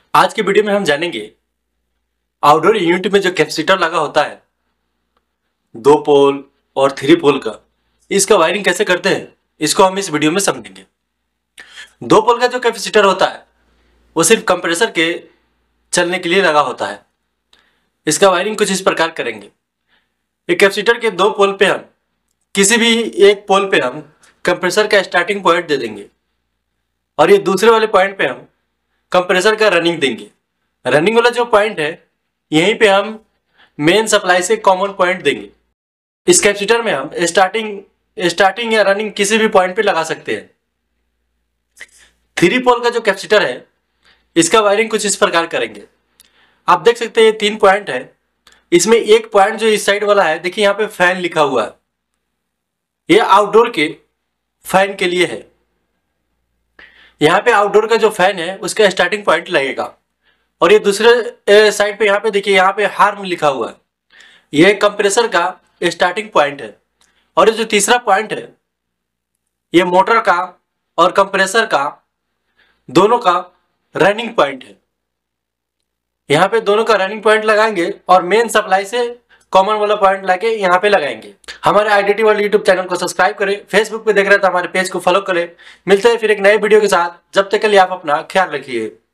आज के वीडियो में हम जानेंगे आउटडोर यूनिट में जो कैपेसिटर लगा होता है 2 पोल और 3 पोल का, इसका वायरिंग कैसे करते हैं इसको हम इस वीडियो में समझेंगे। 2 पोल का जो कैपेसिटर होता है वो सिर्फ कंप्रेसर के चलने के लिए लगा होता है। इसका वायरिंग कुछ इस प्रकार करेंगे। एक कैपेसिटर के 2 पोल पे हम किसी भी एक पोल पे हम कंप्रेसर का स्टार्टिंग पॉइंट दे देंगे और ये दूसरे वाले पॉइंट पे हम कंप्रेसर का रनिंग देंगे। रनिंग वाला जो पॉइंट है यहीं पे हम मेन सप्लाई से कॉमन पॉइंट देंगे। इस कैपेसिटर में हम स्टार्टिंग या रनिंग किसी भी पॉइंट पे लगा सकते हैं। 3 पोल का जो कैपेसिटर है इसका वायरिंग कुछ इस प्रकार करेंगे। आप देख सकते हैं ये 3 पॉइंट है। इसमें एक पॉइंट जो इस साइड वाला है, देखिए यहाँ पे फैन लिखा हुआ है, ये आउटडोर के फैन के लिए है। यहाँ पे आउटडोर का जो फैन है उसका स्टार्टिंग पॉइंट लगेगा और ये दूसरे साइड पे यहाँ पे देखिए यहाँ पे हार्म लिखा हुआ है, ये कंप्रेसर का स्टार्टिंग पॉइंट है। और ये जो तीसरा पॉइंट है ये मोटर का और कंप्रेसर का दोनों का रनिंग पॉइंट है। यहाँ पे दोनों का रनिंग पॉइंट लगाएंगे और मेन सप्लाई से कॉमन वाला पॉइंट लाके यहाँ पे लगाएंगे। हमारे आईडीटी वर्ल्ड यूट्यूब चैनल को सब्सक्राइब करें, फेसबुक पे देख रहे हैं तो हमारे पेज को फॉलो करें। मिलते हैं फिर एक नए वीडियो के साथ, जब तक के लिए आप अपना ख्याल रखिए।